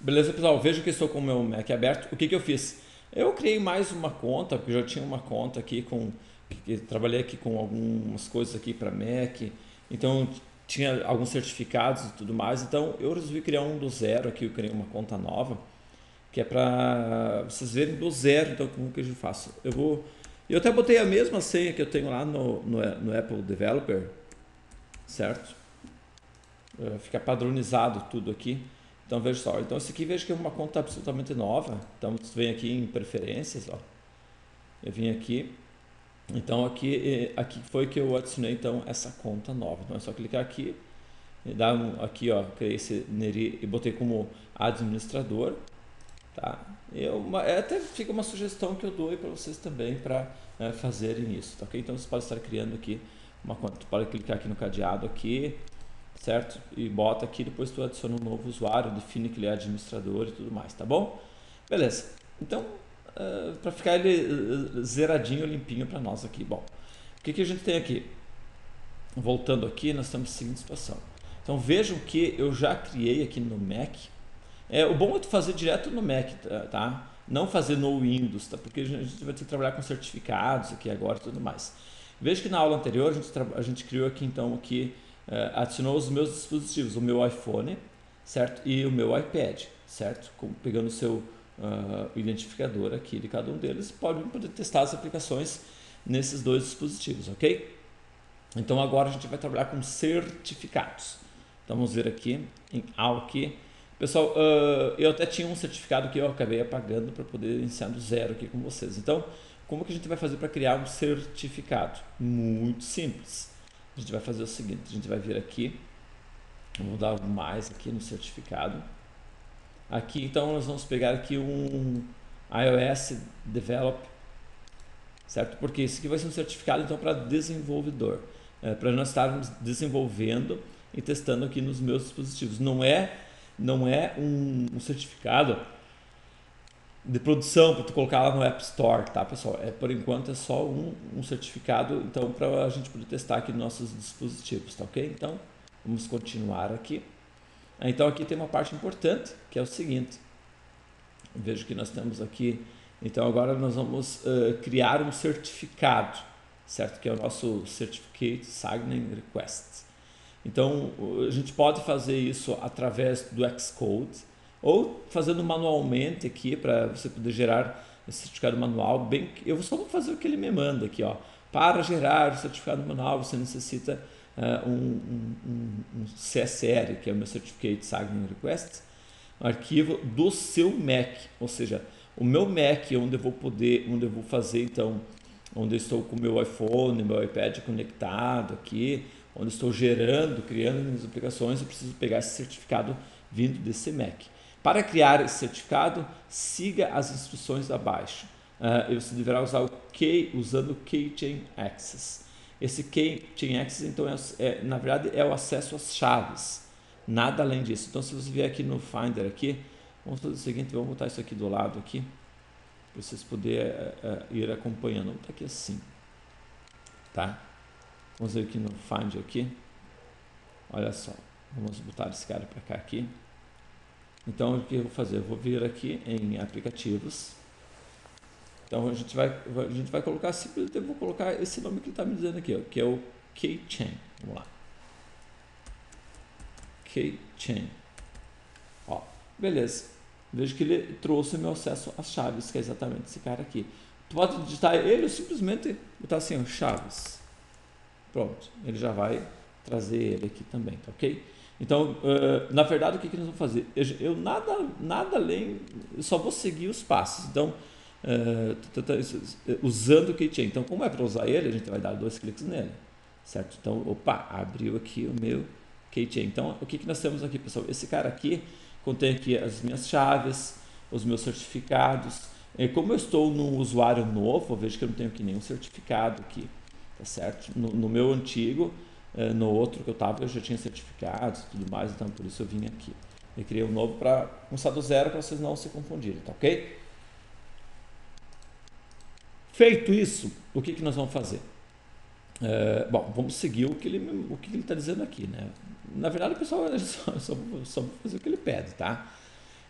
Beleza, pessoal? Veja que estou com o meu Mac aberto. O que que eu fiz? Eu criei mais uma conta, porque eu já tinha uma conta aqui com... trabalhei aqui com algumas coisas aqui para Mac, então tinha alguns certificados e tudo mais. Então eu resolvi criar um do zero aqui, eu criei uma conta nova, que é para vocês verem do zero, então como que eu faço. Eu até botei a mesma senha que eu tenho lá no Apple Developer, certo? Fica padronizado tudo aqui. Então veja só, então esse aqui veja que é uma conta absolutamente nova. Então você vem aqui em preferências, ó. Eu vim aqui, então aqui foi que eu adicionei então essa conta nova. Então é só clicar aqui, dar aqui, ó, criei esse Neri e botei como administrador, tá? Até fica uma sugestão que eu dou para vocês também para fazerem isso, tá ok? Então você pode estar criando aqui uma conta, tu pode clicar aqui no cadeado aqui, certo? E bota aqui, depois tu adiciona um novo usuário, define que ele é administrador e tudo mais, tá bom? Beleza. Então, para ficar ele zeradinho, limpinho para nós aqui. Bom, o que a gente tem aqui? Voltando aqui, nós temos a seguinte situação. Então vejam que eu já criei aqui no Mac. O bom é tu fazer direto no Mac, tá? Não fazer no Windows, tá? Porque a gente vai ter que trabalhar com certificados aqui agora e tudo mais. Veja que na aula anterior a gente criou aqui então aqui adicionou os meus dispositivos, o meu iPhone, certo? E o meu iPad, certo? Pegando o seu identificador aqui de cada um deles, pode poder testar as aplicações nesses dois dispositivos, ok? Então agora a gente vai trabalhar com certificados. Então vamos ver aqui em Alki. Pessoal, eu até tinha um certificado que eu acabei apagando para poder iniciar do zero aqui com vocês. Então, como que a gente vai fazer para criar um certificado? Muito simples. A gente vai fazer o seguinte, a gente vai vir aqui, vamos dar algo mais aqui no certificado. Aqui então nós vamos pegar aqui um iOS Develop, certo? Porque esse aqui vai ser um certificado então para desenvolvedor, para nós estarmos desenvolvendo e testando aqui nos meus dispositivos. Não é um certificado de produção para tu colocar lá no App Store, tá, pessoal? Por enquanto é só um certificado, então para a gente poder testar aqui nos nossos dispositivos, tá ok? Então vamos continuar aqui. Então aqui tem uma parte importante que é o seguinte. Vejo que nós temos aqui. Então agora nós vamos criar um certificado, certo? Que é o nosso Certificate Signing Request. Então a gente pode fazer isso através do Xcode ou fazendo manualmente aqui para você poder gerar esse certificado manual. Eu só vou fazer o que ele me manda aqui, ó. Para gerar o certificado manual você necessita um CSR, que é o meu Certificate Signing Request, um arquivo do seu Mac, ou seja, o meu Mac onde eu vou fazer então, onde eu estou com o meu iPhone, meu iPad conectado aqui, onde estou criando minhas aplicações, eu preciso pegar esse certificado vindo desse Mac. Para criar esse certificado, siga as instruções abaixo. Você deverá usar usando o Keychain Access. Esse Keychain Access, então, na verdade, é o acesso às chaves. Nada além disso. Então, se você vier aqui no Finder, aqui, vamos fazer o seguinte, vamos botar isso aqui do lado, aqui, para vocês poderem ir acompanhando. Vamos botar aqui assim, tá? Vamos ver aqui no Find aqui. Olha só, vamos botar esse cara para cá aqui. Então, o que eu vou fazer? Eu vou vir aqui em aplicativos. Então, a gente vai colocar simplesmente, eu vou colocar esse nome que ele está me dizendo aqui, ó, que é o Keychain. Vamos lá. Keychain. Ó, beleza. Vejo que ele trouxe o meu acesso às chaves, que é exatamente esse cara aqui. Tu pode digitar ele ou simplesmente botar assim, ó, chaves. Pronto, ele já vai trazer ele aqui também, tá ok? Então, na verdade, o que nós vamos fazer? Eu nada além, eu só vou seguir os passos. Então, usando o Keychain. Então, como é para usar ele, a gente vai dar 2 cliques nele, certo? Então, opa, abriu aqui o meu Keychain. Então, o que nós temos aqui, pessoal? Esse cara aqui contém aqui as minhas chaves, os meus certificados. Como eu estou num usuário novo, vejo que eu não tenho aqui nenhum certificado aqui, tá certo? No meu antigo, no outro que eu estava, eu já tinha certificados e tudo mais, então por isso eu vim aqui. Eu criei um novo para começar do zero para vocês não se confundirem, tá ok? Feito isso, o que nós vamos fazer? Bom, vamos seguir o que ele está dizendo aqui, né? Na verdade, pessoal, só vou fazer o que ele pede, tá?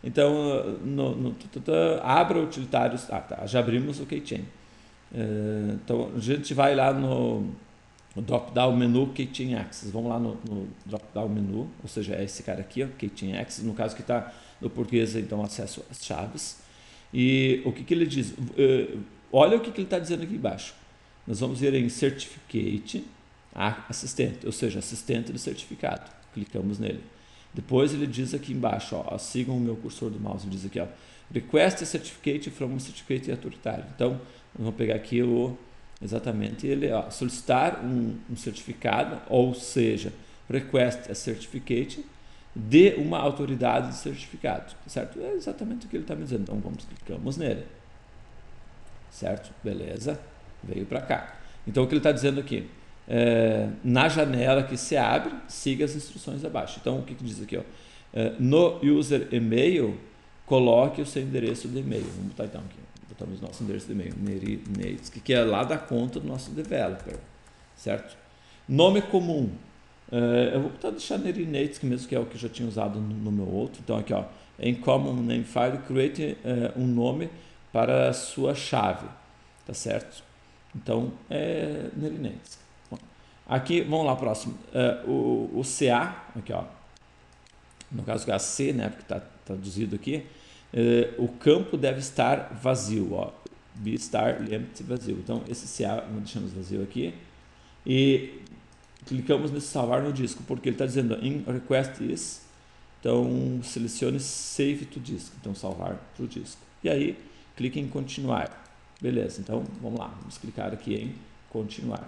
Então, abra utilitários. Tá, já abrimos o Keychain. Então, a gente vai lá no drop-down menu Keychain Access. Vamos lá no drop-down menu, ou seja, é esse cara aqui, ó, Keychain Access, no caso que está no português, então acesso às chaves. E o que ele diz? Olha o que ele está dizendo aqui embaixo. Nós vamos ver em Certificate, assistente, ou seja, assistente do certificado. Clicamos nele. Depois ele diz aqui embaixo, ó, sigam o meu cursor do mouse, ele diz aqui, ó, Request a Certificate from a Certificate Authority. Então, vamos pegar aqui exatamente ele, ó, solicitar um certificado, ou seja, Request a Certificate de uma autoridade de certificado, certo? É exatamente o que ele está me dizendo. Então, clicamos nele, certo? Beleza, veio para cá. Então, o que ele está dizendo aqui? Na janela que se abre, siga as instruções abaixo. Então, o que diz aqui? Ó? No user e-mail, coloque o seu endereço de e-mail. Vamos botar então aqui. Botamos nosso endereço de e-mail, Nerinates, que é lá da conta do nosso developer, certo? Nome comum. Eu vou deixar Nerinates, que mesmo que é o que eu já tinha usado no meu outro. Então, aqui, ó, em Common Name File, create um nome para a sua chave, tá certo? Então, Nerinates. Aqui, vamos lá, próximo. O CA, aqui, ó, no caso é a C, né, porque está traduzido aqui, o campo deve estar vazio, ó, be estar empty, vazio. Então, esse CA, deixamos vazio aqui, e clicamos nesse salvar no disco, porque ele está dizendo in request is, então selecione save to disk, então salvar para o disco. E aí, clique em continuar. Beleza, então vamos lá, vamos clicar aqui em continuar.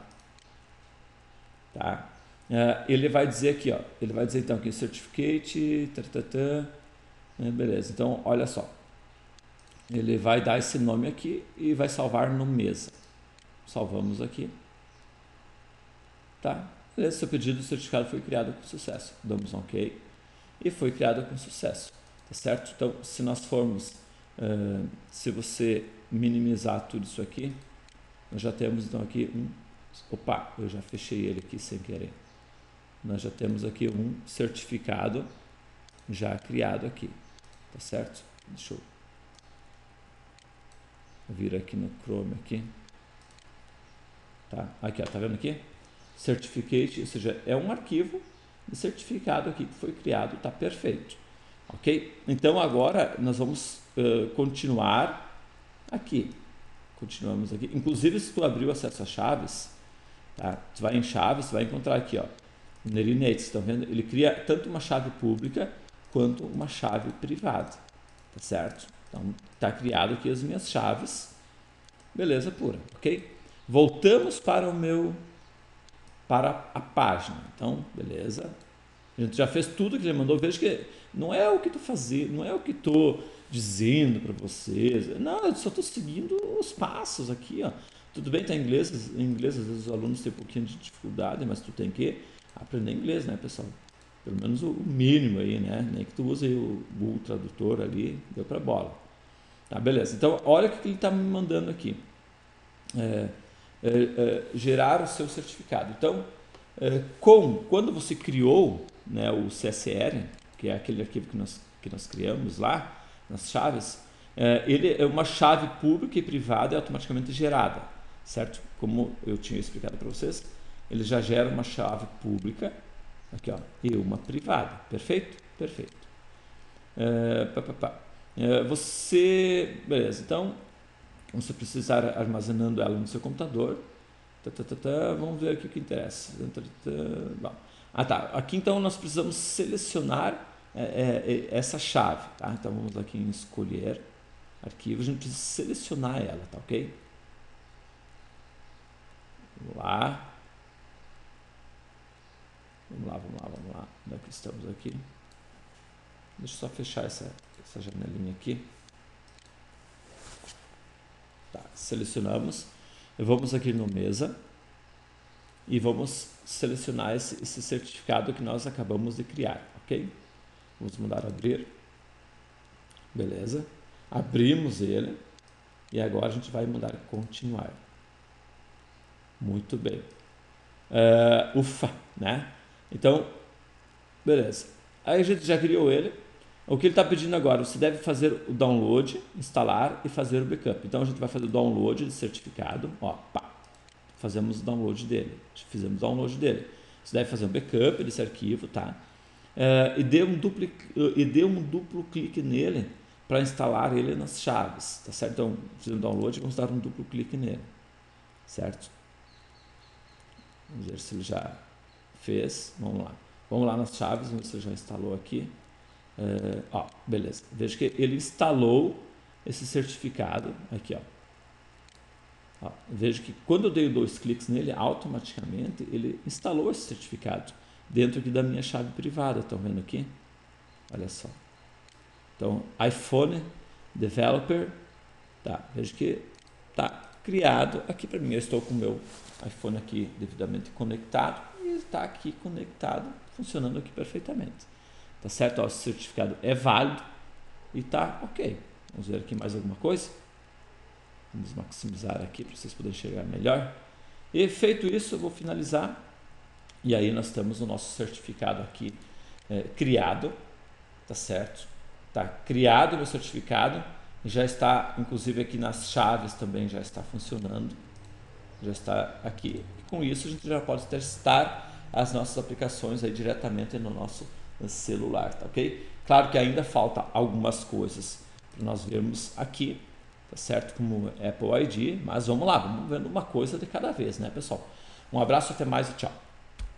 Tá? Ele vai dizer aqui, ó, ele vai dizer então aqui certificate, beleza, então olha só, ele vai dar esse nome aqui e vai salvar no mesa. Salvamos aqui, tá? Beleza, seu pedido de certificado foi criado com sucesso. Damos um OK e foi criado com sucesso, tá certo? Então, se nós formos, se você minimizar tudo isso aqui, nós já temos então aqui opa, eu já fechei ele aqui sem querer. Nós já temos aqui um certificado já criado aqui, tá certo? Deixa eu vir aqui no Chrome aqui, tá? Aqui, ó, tá vendo aqui? Certificate, ou seja, é um arquivo de certificado aqui que foi criado, tá perfeito, ok? Então agora nós vamos continuar aqui. Continuamos aqui. Inclusive, se tu abrir o acesso a chaves, tá? Tu vai em chaves, tu vai encontrar aqui, ó, Nerinates, estão vendo? Ele cria tanto uma chave pública quanto uma chave privada, tá certo? Então, tá criado aqui as minhas chaves, beleza pura, ok? Voltamos para a página. Então, beleza. A gente já fez tudo que ele mandou. Veja que não é o que tu fazia, não é o que tu dizendo para vocês. Não, eu só estou seguindo os passos aqui, ó. Tudo bem, tá em inglês, às vezes os alunos têm um pouquinho de dificuldade, mas tu tem que aprender inglês, né, pessoal? Pelo menos o mínimo aí, né? Nem que tu use o Google Tradutor ali, deu para bola. Tá, beleza. Então, olha o que ele está me mandando aqui. Gerar o seu certificado. Então, quando você criou, né, o CSR, que é aquele arquivo que nós criamos lá, nas chaves, ele é uma chave pública e privada e automaticamente gerada, certo? Como eu tinha explicado para vocês, ele já gera uma chave pública, aqui, ó, e uma privada, perfeito? Perfeito. Beleza, então, você precisa estar armazenando ela no seu computador. Vamos ver aqui o que interessa. Bom. Tá. Aqui então nós precisamos selecionar essa chave. Tá? Então vamos aqui em escolher arquivo. A gente precisa selecionar ela, tá ok? Vamos lá. Vamos lá. Onde é que estamos aqui? Deixa eu só fechar essa janelinha aqui. Tá, selecionamos. Vamos aqui no mesa e vamos selecionar esse certificado que nós acabamos de criar, ok? Vamos mandar abrir. Beleza. Abrimos ele e agora a gente vai mandar continuar. Muito bem. Ufa, né? Então, beleza. Aí a gente já criou ele. O que ele está pedindo agora? Você deve fazer o download, instalar e fazer o backup. Então a gente vai fazer o download de certificado. Ó, pá, fazemos o download dele. Fizemos o download dele. Você deve fazer um backup desse arquivo, tá? E dê um duplo clique nele para instalar ele nas chaves, tá certo? Então, fizemos o download, vamos dar um duplo clique nele, certo? Vamos ver se ele já fez. Vamos lá. Vamos lá nas chaves, vamos ver se ele já instalou aqui. Ó, beleza. Veja que ele instalou esse certificado aqui, ó. Veja que quando eu dei 2 cliques nele, automaticamente ele instalou esse certificado dentro aqui da minha chave privada. Estão vendo aqui? Olha só. Então, iPhone Developer, tá? Veja que está criado aqui para mim. Eu estou com o meu iPhone aqui devidamente conectado e está aqui conectado, funcionando aqui perfeitamente. Tá certo? Ó, o certificado é válido e tá ok. Vamos ver aqui mais alguma coisa. Vamos maximizar aqui para vocês poderem enxergar melhor. E feito isso, eu vou finalizar. E aí nós temos o nosso certificado aqui criado, tá certo? Tá criado o meu certificado, já está, inclusive aqui nas chaves também já está funcionando, já está aqui. E com isso a gente já pode testar as nossas aplicações aí diretamente no nosso celular, tá ok? Claro que ainda falta algumas coisas para nós vermos aqui, tá certo? Como Apple ID, mas vamos lá, vamos vendo uma coisa de cada vez, né, pessoal? Um abraço, até mais e tchau.